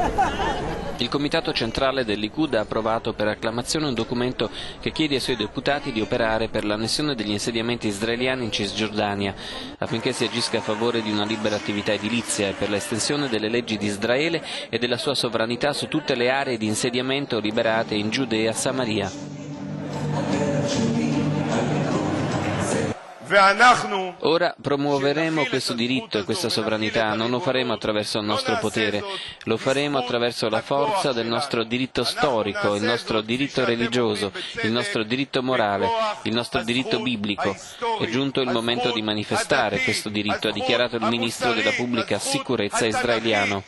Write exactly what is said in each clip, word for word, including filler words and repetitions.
Il Comitato Centrale del Likud ha approvato per acclamazione un documento che chiede ai suoi deputati di operare per l'annessione degli insediamenti israeliani in Cisgiordania, affinché si agisca a favore di una libera attività edilizia e per l'estensione delle leggi di Israele e della sua sovranità su tutte le aree di insediamento liberate in Giudea e Samaria. Ora promuoveremo questo diritto e questa sovranità, non lo faremo attraverso il nostro potere, lo faremo attraverso la forza del nostro diritto storico, il nostro diritto religioso, il nostro diritto morale, il nostro diritto biblico. È giunto il momento di manifestare questo diritto, ha dichiarato il ministro della pubblica sicurezza israeliano.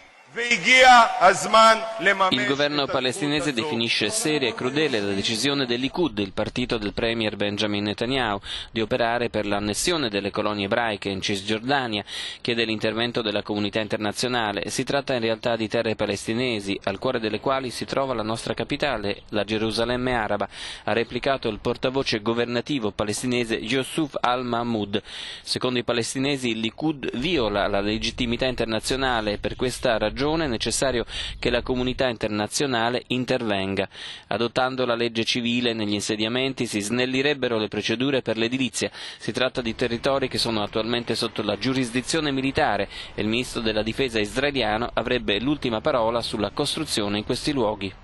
Il governo palestinese definisce seria e crudele la decisione del Likud, il partito del premier Benjamin Netanyahu, di operare per l'annessione delle colonie ebraiche in Cisgiordania, chiede l'intervento della comunità internazionale. Si tratta in realtà di terre palestinesi, al cuore delle quali si trova la nostra capitale, la Gerusalemme araba, ha replicato il portavoce governativo palestinese Yousuf al-Mahmoud. Secondo i palestinesi il Likud viola la legittimità internazionale e per questa ragione è necessario che la comunità internazionale intervenga. Adottando la legge civile negli insediamenti si snellirebbero le procedure per l'edilizia. Si tratta di territori che sono attualmente sotto la giurisdizione militare e il ministro della difesa israeliano avrebbe l'ultima parola sulla costruzione in questi luoghi.